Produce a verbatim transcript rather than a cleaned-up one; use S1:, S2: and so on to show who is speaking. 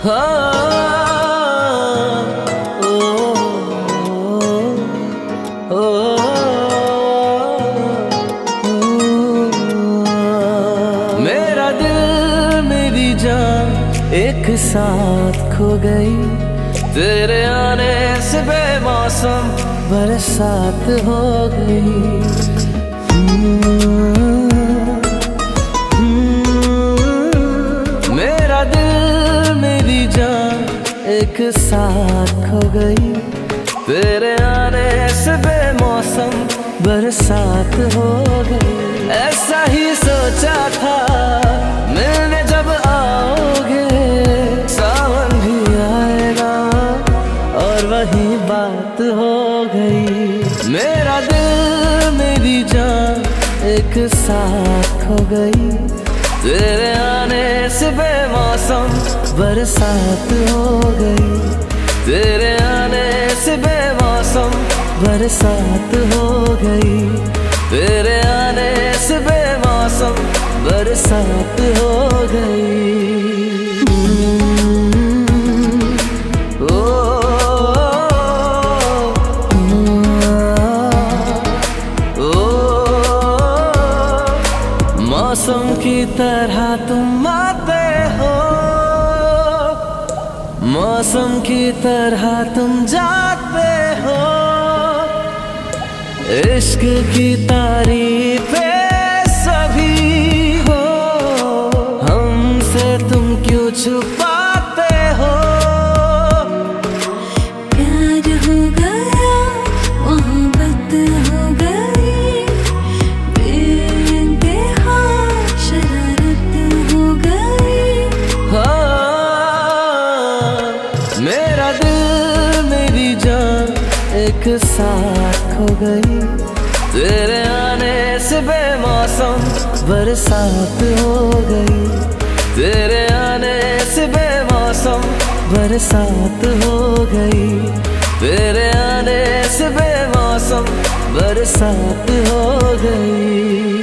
S1: मेरा दिल मेरी जान एक साथ खो गई, तेरे आने से बेमौसम बरसात हो गई। मेरा दिल मेरी जान एक साथ खो गई, तेरे आने से बेमौसम बरसात हो गई। ऐसा ही सोचा था मिलने जब आओगे, सावन भी आएगा और वही बात हो गई। मेरा दिल मेरी जान एक साथ खो गई, तेरे आने से बेमौसम बरसात हो गई। तेरे आने से बेमौसम बरसात हो गई, तेरे आने से बेमौसम बरसात हो गई। मौसम की तरह तुम आते हो, मौसम की तरह तुम जाते हो। इश्क की तारीफें सभी हो, हमसे तुम क्यों छुपाते हो।
S2: प्यार हो गया, मोहब्बत हो गई, बेइंतहा शरारत हो गई।
S1: हाँ, मेरा दिल मेरी जान एक साथ खो गई, तेरे आने से बेमौसम बरसात हो गई। तेरे आने से बेमौसम बरसात हो गई, तेरे आने से बेमौसम बरसात हो गई।